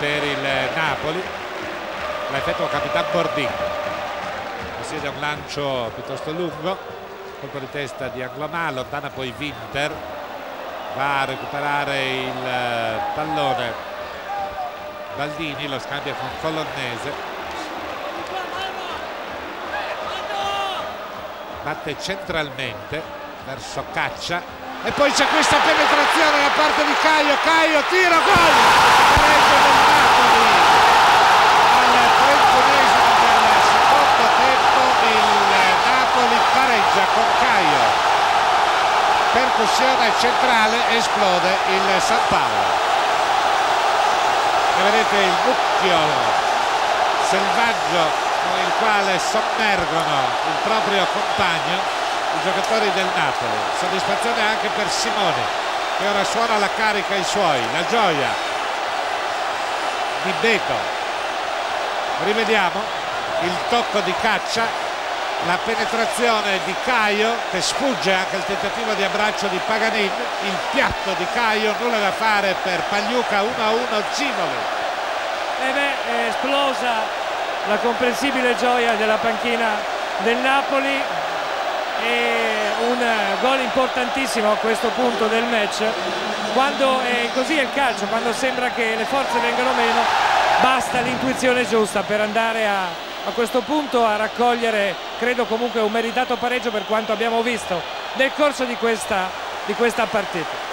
per il Napoli, la effettua Capitan Bordin, possiede un lancio piuttosto lungo, colpo di testa di Anglomà, allontana poi Winter, va a recuperare il pallone Baldini, lo scambia con Colonnese, batte centralmente verso Caccia e poi c'è questa penetrazione da parte di Caio, tiro, gol! Pareggio del Napoli al 31esimo del secondo tempo, il Napoli pareggia con Caio, percussione centrale, esplode il San Paolo e vedete il mucchio selvaggio con il quale sommergono il proprio compagno i giocatori del Napoli. Soddisfazione anche per Simone, che ora suona la carica ai suoi, la gioia di Beto. Rivediamo il tocco di Caccia, la penetrazione di Caio che sfugge anche il tentativo di abbraccio di Paganin, il piatto di Caio, nulla da fare per Pagliuca, 1-1 Cimoli. È esplosa la comprensibile gioia della panchina del Napoli e un gol importantissimo a questo punto del match. Quando è così è il calcio, quando sembra che le forze vengano meno, basta l'intuizione giusta per andare a questo punto a raccogliere, credo comunque un meritato pareggio per quanto abbiamo visto nel corso di questa partita.